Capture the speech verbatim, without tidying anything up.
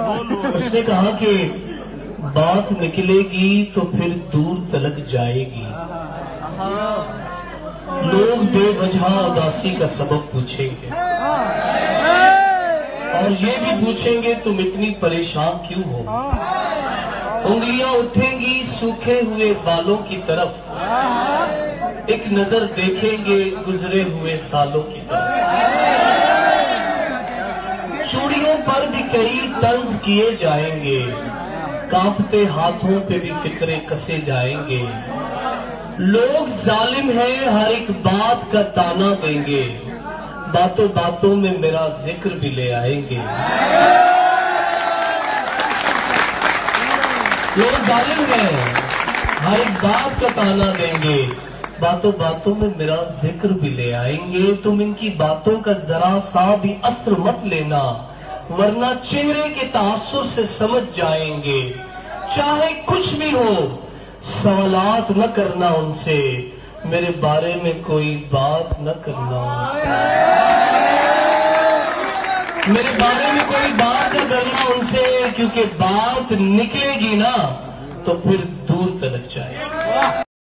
उसने कहा कि बात निकलेगी तो फिर दूर तलक जाएगी। लोग बेवजह उदासी का सबब पूछेंगे और ये भी पूछेंगे तुम इतनी परेशान क्यों हो। उंगलियां उठेंगी सूखे हुए बालों की तरफ, एक नजर देखेंगे गुजरे हुए सालों की तरफ। चूड़ियों पर भी कई तंज किए जाएंगे, कांपते हाथों पे भी फिक्रे कसे जाएंगे। लोग जालिम हैं, हर एक बात का ताना देंगे, बातों बातों में मेरा जिक्र भी ले आएंगे। लोग जालिम हैं, हर एक बात का ताना देंगे, बातों बातों में मेरा जिक्र भी ले आएंगे। तुम इनकी बातों का जरा सा भी असर मत लेना, वरना चेहरे के तासुर से समझ जाएंगे। चाहे कुछ भी हो सवालात न करना उनसे, मेरे बारे में कोई बात न करना, मेरे बारे में कोई बात न करना उनसे, क्योंकि बात निकलेगी ना तो फिर दूर तलक जाएगी।